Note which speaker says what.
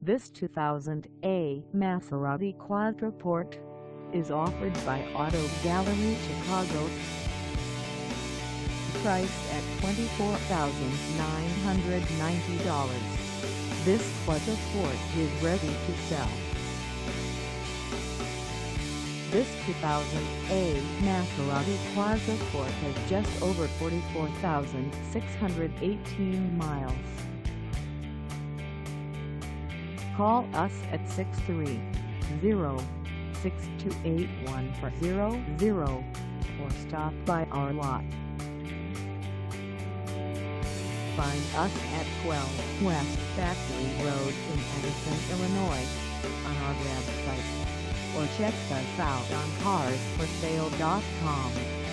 Speaker 1: This 2000A Maserati Quattroporte is offered by Auto Gallery Chicago. Priced at $24,990, this Quattroporte is ready to sell. This 2000A Maserati Quattroporte has just over 44,618 miles. Call us at 630-628-1400 or stop by our lot. Find us at 12 West Factory Road in Edison, Illinois, on our website, or check us out on carsforsale.com.